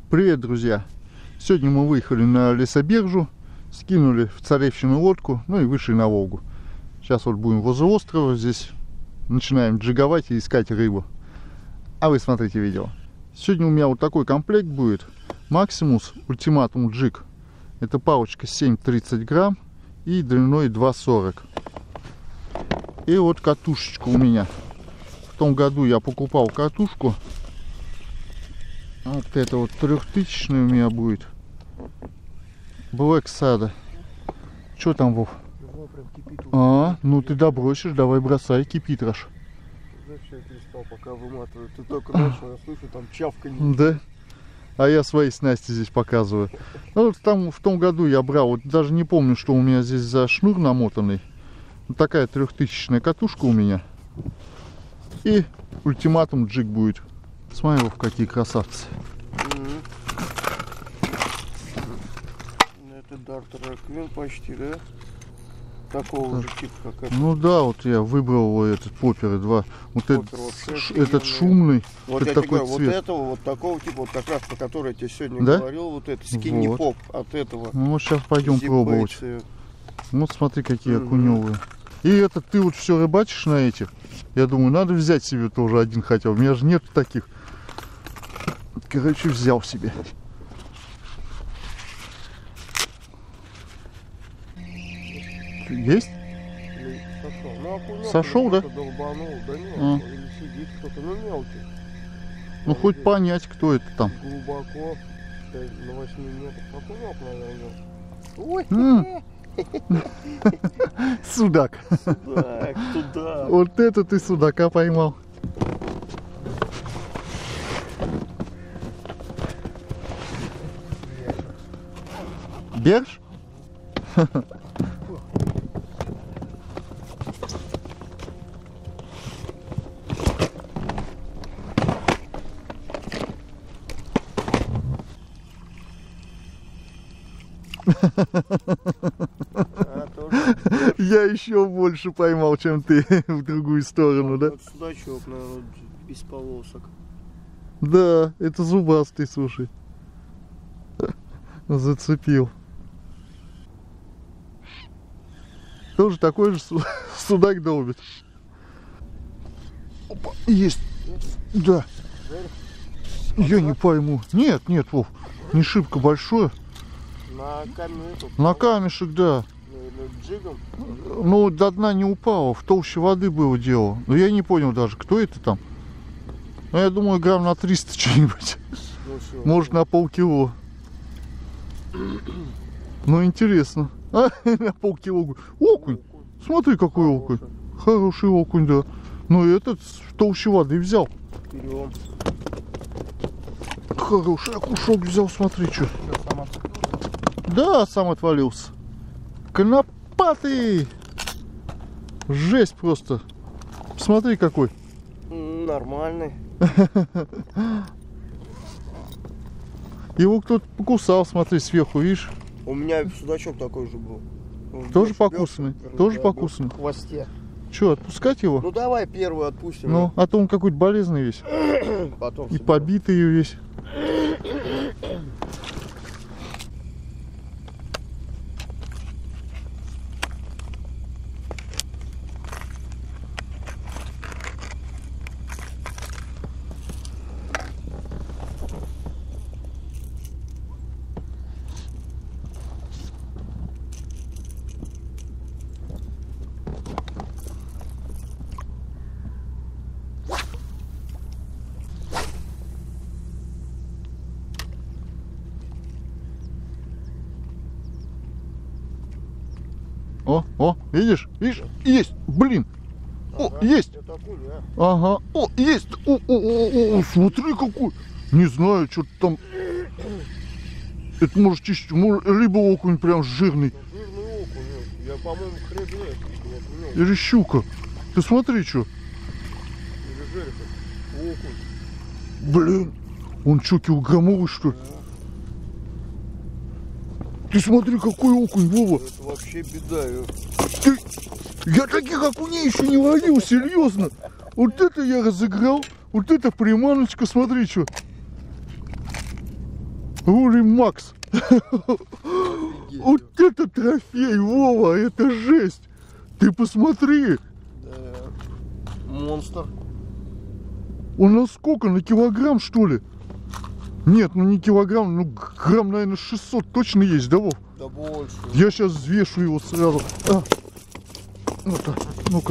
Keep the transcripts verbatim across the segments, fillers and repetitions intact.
Привет, друзья! Сегодня мы выехали на лесобиржу, скинули в Царевщину лодку, ну и вышли на Волгу. Сейчас вот будем возле острова, здесь начинаем джиговать и искать рыбу. А вы смотрите видео. Сегодня у меня вот такой комплект будет. Максимус Ультиматум Джиг. Это палочка семь тридцать грамм и длиной два сорок. И вот катушечка у меня. В том году я покупал катушку. Вот это вот трехтысячная у меня будет. Black Sada. Что там, Вов? А, ну ты добросишь, давай бросай, кипит аж. Знаешь, я перестал пока выматывать. Ты только начал, я слышу там чавканье. Да? А я свои снасти здесь показываю. Ну вот там в том году я брал, вот даже не помню, что у меня здесь за шнур намотанный. Вот такая трехтысячная катушка у меня. И Ультиматум Джиг будет. Смотри, Вов, какие красавцы. Mm-hmm. Это Дартер Реквин почти, да? Такого же типа, как это. Ну да, вот я выбрал этот попперы два. Вот Поппер, этот, вот ш, это, этот шумный. Вот это я такой говорю, цвет. вот этого, вот такого типа, вот как раз про который я тебе сегодня Да? говорил, вот это скинни Вот. поп от этого. Ну сейчас пойдем пробовать. Вот смотри, какие Угу. окуневые. И это ты вот все рыбачишь на этих. Я думаю, надо взять себе тоже один хотя бы. У меня же нет таких. Короче, взял себе. Есть? Сошел, ну, окунек, Сошел, да? Долбанул. Да нет, А. или сидит кто-то, ну мелкий. Ну Вот хоть здесь понять, кто это там. глубоко, считай, на восьми метрах. Окунек, наверное. Ой, М. Судак. судак, туда. Вот это ты судака поймал. Берж? А, тоже Я еще больше поймал, чем ты в другую сторону, да? вот судачок, наверное, без полосок. Да, это зубастый, слушай. Зацепил. Тоже такой же су- судак долбит. Опа, есть. Да. Я не пойму. Нет, нет, Вов, не шибко большое. На камень эту, На камешек, да. или джигом. Ну, до дна не упало, в толще воды было дело. Но я не понял даже, кто это там. Ну, я думаю, грамм на триста что-нибудь. Ну, всё. Может, на полкило. Ну, интересно. А, на полкило. Окунь. Смотри, какой окунь. Хороший окунь, да. Ну, этот в толще воды взял. Берем. Хороший окушок взял, смотри, что. Всё, сам отцепился. Да, сам отвалился. Конопатый. Жесть просто. Смотри, какой. М, Нормальный. Его кто-то покусал, смотри, сверху, видишь? У меня судачок такой же был. Он Тоже бёрш- покусанный? бёрш, Тоже да, покусанный? бёрш в хвосте. Че, отпускать его? Ну давай первый отпустим. Ну, а то он какой-то болезный весь. Потом И соберем. побитый весь. О, о, видишь? Видишь? Есть! Блин! О, Ага, есть! это окунь, а? Ага. О, есть! О, о, о, о, смотри какой! Не знаю, что там. Это может чище, может, либо окунь прям жирный, Жирный окунь. Я, по-моему, хрен знает. Вот, ну, или щука. Ты смотри, что. или жереха. Окунь. Блин, он что, килограммовый, что ли? Ты смотри, какой окунь, Вова. Это вообще беда. я- Ты... Я таких окуней еще не ловил, серьезно. Вот это я разыграл. Вот это приманочка, смотри, что. Рури Макс. Вот это трофей, Вова, это жесть. Ты посмотри. Да. Монстр. Он на сколько? На килограмм, что ли? Нет, ну не килограмм, ну грамм, наверное, шестьсот точно есть, да, Вов? Да больше. Я сейчас взвешу его сразу. А. Ну-ка, ну-ка.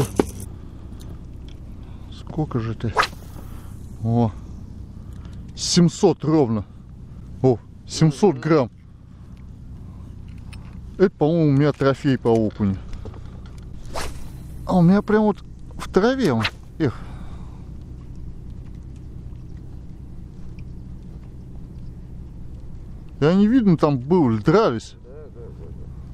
Сколько же ты? О, семьсот ровно. О, семьсот грамм. Это, по-моему, у меня трофей по окуню. А у меня прям вот в траве он. Эх. Я не видно, там был, ли дрались. Да, да, да,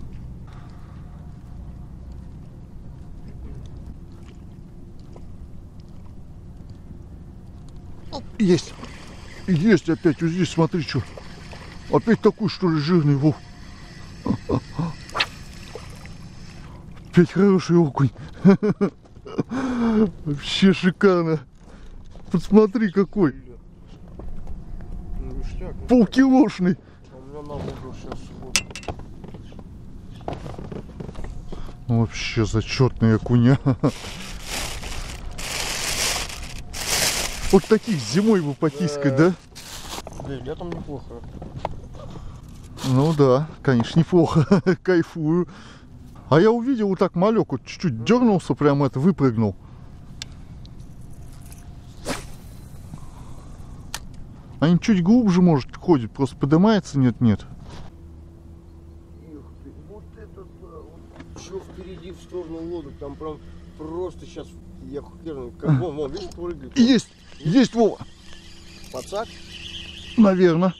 да. Есть. Есть опять. Вот здесь, смотри, что. Опять такой, что ли, жирный, Вов. Опять хороший окунь. Вообще шикарно. Посмотри, какой. Ну, ништяк. Полкилошный. А у меня на воду сейчас вот. Вообще зачетный окуня. Вот таких зимой бы потискать, да? Да, летом неплохо. Ну да, конечно, неплохо. Кайфую. А я увидел вот так малек, вот чуть-чуть дернулся, прям это, выпрыгнул. Они чуть глубже, может, ходит, просто поднимается, нет-нет. Вот это да, вот что впереди в сторону лодок, там прям просто сейчас, я херный, как вон, вон, видишь, прыгает. Есть, есть, Вова. Пацак? Наверное.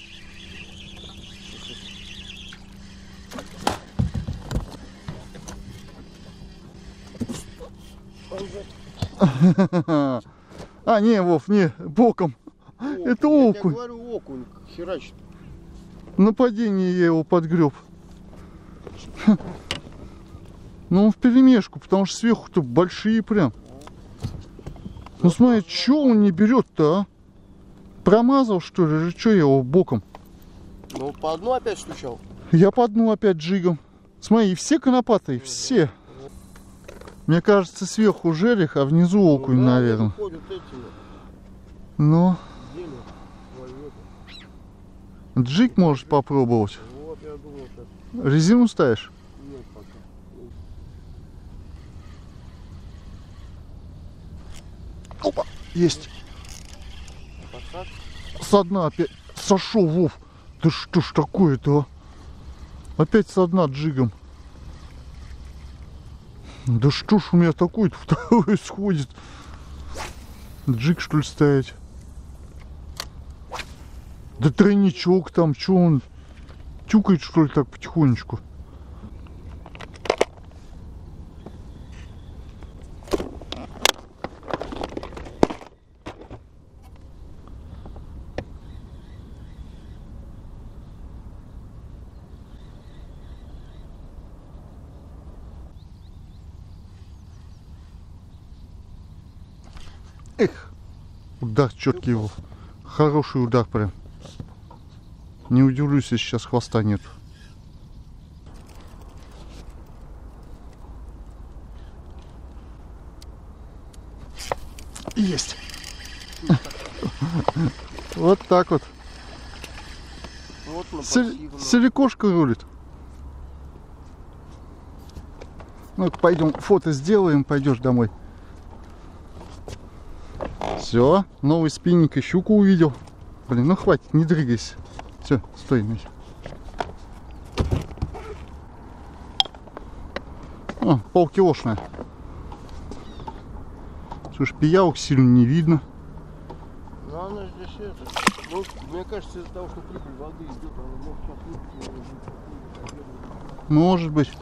А, не, Вов, не, боком. Окунь. Это Я окунь. тебе говорю, окунь, херачит. На падении я его подгреб. Ну он вперемешку, потому что сверху-то большие прям. Ну смотри, что он не берет-то, а? Промазал, что ли? Что я его боком? Ну по одну опять стучал. Я по дну опять джигом. Смотри, все конопатые, все. Мне кажется, сверху жерех, а внизу окунь, ну, да, наверное. ходят этими. Но Делят свою эту. джиг можешь попробовать. Вот я думал сейчас. Резину ставишь? Нет пока. Опа, есть. Пацак. Со дна опять сошел, Вов. Да что ж такое-то, а? Опять со дна джигом. Да что ж у меня такое-то второе сходит? Джиг, что ли, ставить? Да тройничок там, что он? Тюкает, что ли, так потихонечку? Эх, удар четкий его. Хороший удар прям. Не удивлюсь, если сейчас хвоста нет. Есть. Вот так вот. Вот на Сель- Селикошка рулит. Ну-ка, пойдем фото сделаем, пойдешь домой. Все, новый спиннинг и щуку увидел. Блин, ну хватит, не дрыгайся. Все, стой, Мись. О, полкилошная. Слушай, пиявок сильно не видно. Ну она здесь это. Ну, мне кажется, из-за того, что прибыль воды идет, она может сейчас выпустить. Может быть.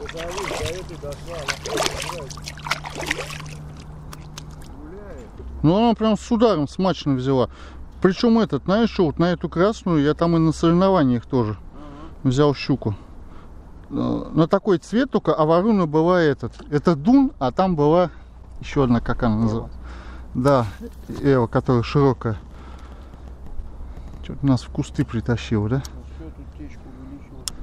Ну она прям с ударом смачно взяла. Причем этот, знаешь, что вот на эту красную я там и на соревнованиях тоже uh-huh. взял щуку. На такой цвет только, а варуна была этот. Это дун, а там была еще одна, как она называется. Да, Эва, которая широкая. Что-то нас в кусты притащила, да?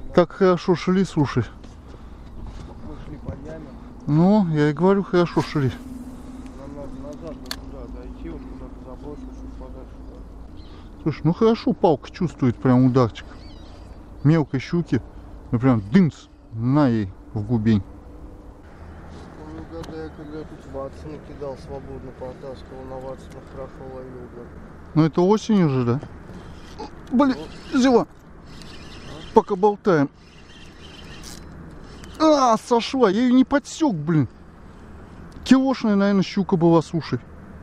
Так хорошо шли, слушай. Мы шли по яме. Ну, я и говорю, хорошо шли. Нам надо назад вот туда дойти, вот куда-то забросить, чуть подальше. Да. Слушай, ну хорошо, палка чувствует прям ударчик. Мелкой щуки. Ну прям дымц на ей в губень. Ну, угадай, когда тут Ватсона кидал свободно, потаскивал на Ватсона, хорошо ловил, да. Ну это осень уже, да? Блин, взяла. Пока болтаем. А, сошла. Я ее не подсек, блин. Килошная, наверное, щука была, слушай.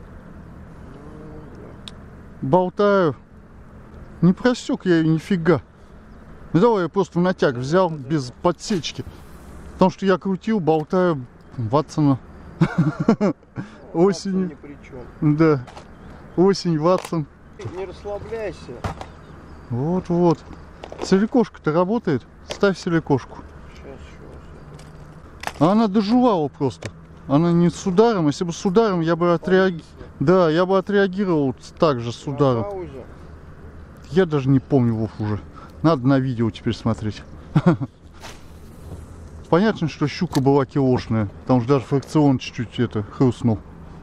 Болтаю. Не просек я ее нифига. Взял я просто в натяг взял, без подсечки. Потому что я крутил, болтаю Ватсона. Осенью. Ни при чем. Да. Осень, Ватсон. Не расслабляйся. Вот-вот. Селекошка-то работает. Ставь селекошку. Сейчас, сейчас. А она дожувала просто. Она не с ударом. Если бы с ударом, я бы отреагировал. Да, я бы отреагировал так же с ударом. На паузе. Я даже не помню, Вов, уже. Надо на видео теперь смотреть. Понятно, что щука была килошная. Потому что даже фрикцион чуть-чуть это хрустнул.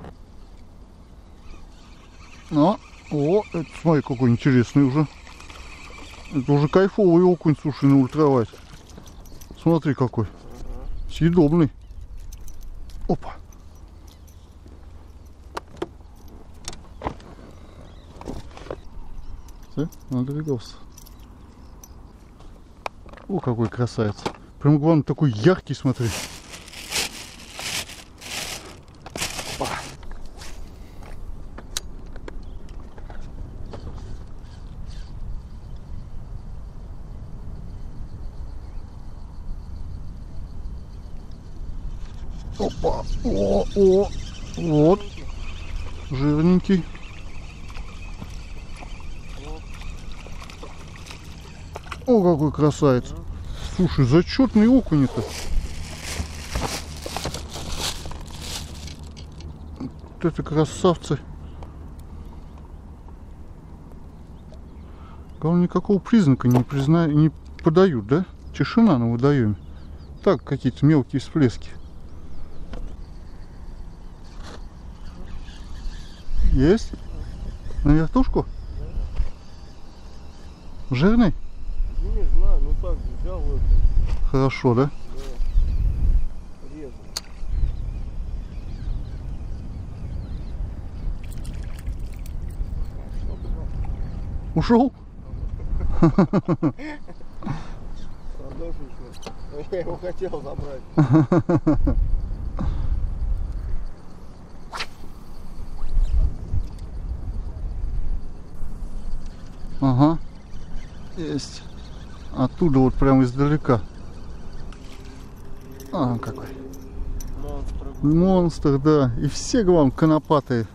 А, о, это, смотри, какой интересный уже. Это уже кайфовый окунь, слушай, на ультралайт. Смотри какой. Ага. Съедобный. Опа. Смотри, надвигался. О, какой красавец. Прям, главное, такой яркий, смотри. Опа. Опа. О, о. Вот. Жирненький. О, какой красавец. Слушай, зачетный окунь-то. Вот это красавцы. Главное, никакого признака не, призна... не подают, да? Тишина на водоеме. Так, какие-то мелкие всплески. Есть? На вертушку? Жирный? Ну, не знаю, ну так взял это. Хорошо, да? Да. Резал. Ушел? Продолжишь? Я его хотел забрать. Ага. Есть. Оттуда вот прямо издалека. А, какой. Монстр. Монстр, да. И все, главное, конопатые.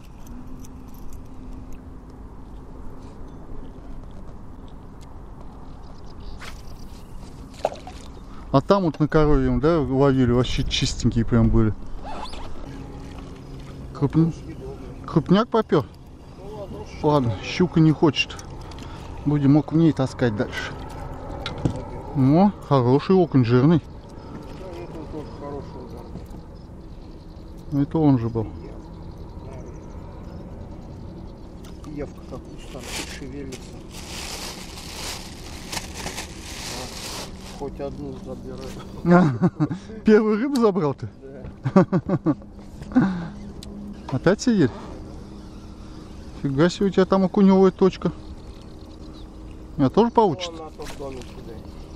А там вот на коровьем, да, ловили, вообще чистенькие прям были. Крупня... Крупняк попер? Ладно, щука не хочет. Будем окуней таскать дальше. О, хороший окунь, жирный. Да, это тоже хороший, да. Это он же был. Пиявка как кустом шевелится. А, хоть одну забирай. Первую рыбу забрал ты? Да. Опять сидит? Фига себе, у тебя там окуневая точка. Меня тоже получится? Вон на том доме кидай.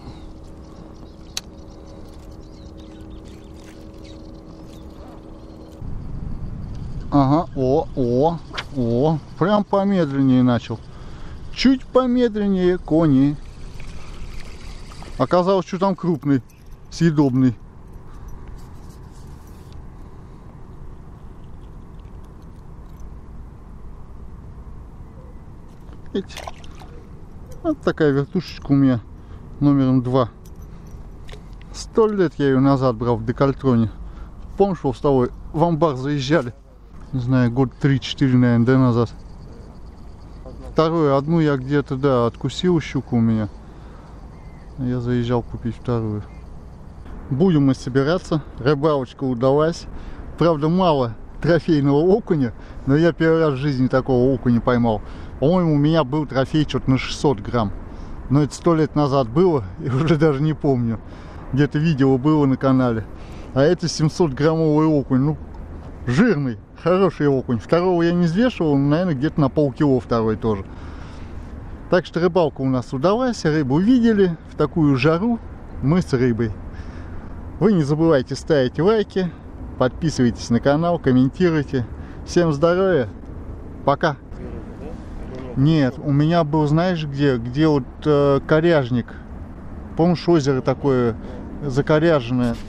Ага, о, о, о, прям помедленнее начал. Чуть помедленнее кони. Оказалось, что там крупный, съедобный. Видите? Вот такая вертушечка у меня номером два. Сто лет я ее назад брал в Декальтроне. Помнишь, во второй в амбар заезжали? Не знаю, год три-четыре, наверное, да, назад. Вторую, одну я где-то, да, откусил щуку у меня. Я заезжал купить вторую. Будем мы собираться. Рыбалочка удалась. Правда, мало трофейного окуня, но я первый раз в жизни такого окуня поймал. По-моему, у меня был трофей что-то на шестьсот грамм. Но это сто лет назад было, и уже даже не помню. Где-то видео было на канале. А это семьсот граммовый окунь. Ну, жирный, хороший окунь. Второго я не взвешивал, но, наверное, где-то на полкило второй тоже. Так что рыбалка у нас удалась. Рыбу видели. В такую жару мы с рыбой. Вы не забывайте ставить лайки, подписывайтесь на канал, комментируйте. Всем здоровья. Пока. Нет, у меня был, знаешь где? Где вот э, коряжник. Помнишь, озеро такое закоряженное?